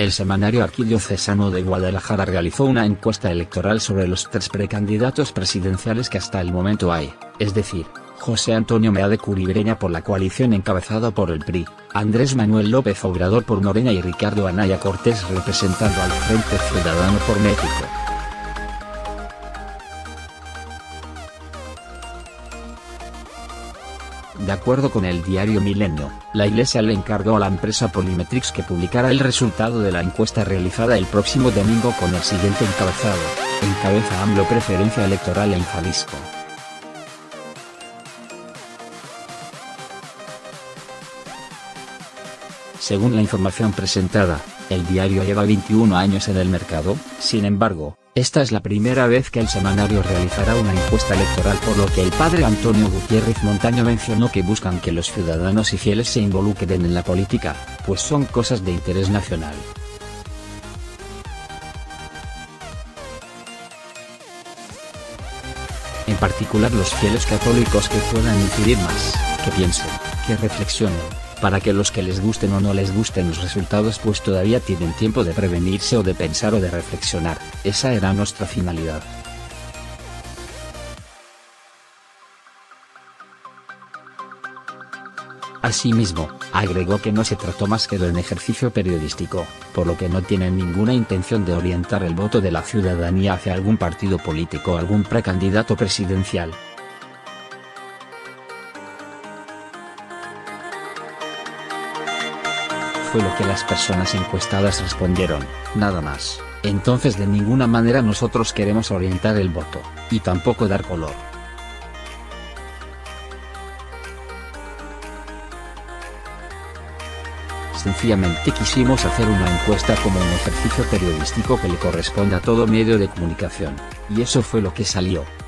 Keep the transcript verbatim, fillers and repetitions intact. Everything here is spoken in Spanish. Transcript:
El semanario arquidiocesano de Guadalajara realizó una encuesta electoral sobre los tres precandidatos presidenciales que hasta el momento hay, es decir, José Antonio Meade Curibreña por la coalición encabezada por el P R I, Andrés Manuel López Obrador por Morena y Ricardo Anaya Cortés representando al Frente Ciudadano por México. De acuerdo con el diario Milenio, la Iglesia le encargó a la empresa Polymetrics que publicara el resultado de la encuesta realizada el próximo domingo con el siguiente encabezado: encabeza AMLO preferencia electoral en Jalisco. Según la información presentada, el diario lleva veintiún años en el mercado. Sin embargo, esta es la primera vez que el semanario realizará una encuesta electoral, por lo que el padre Antonio Gutiérrez Montaño mencionó que buscan que los ciudadanos y fieles se involucren en la política, pues son cosas de interés nacional. En particular los fieles católicos que puedan incidir más, que piensen, que reflexionen, para que los que les gusten o no les gusten los resultados pues todavía tienen tiempo de prevenirse o de pensar o de reflexionar. Esa era nuestra finalidad. Asimismo, agregó que no se trató más que de un ejercicio periodístico, por lo que no tienen ninguna intención de orientar el voto de la ciudadanía hacia algún partido político o algún precandidato presidencial. Fue lo que las personas encuestadas respondieron, nada más. Entonces de ninguna manera nosotros queremos orientar el voto, y tampoco dar color. Sencillamente quisimos hacer una encuesta como un ejercicio periodístico que le corresponde a todo medio de comunicación, y eso fue lo que salió.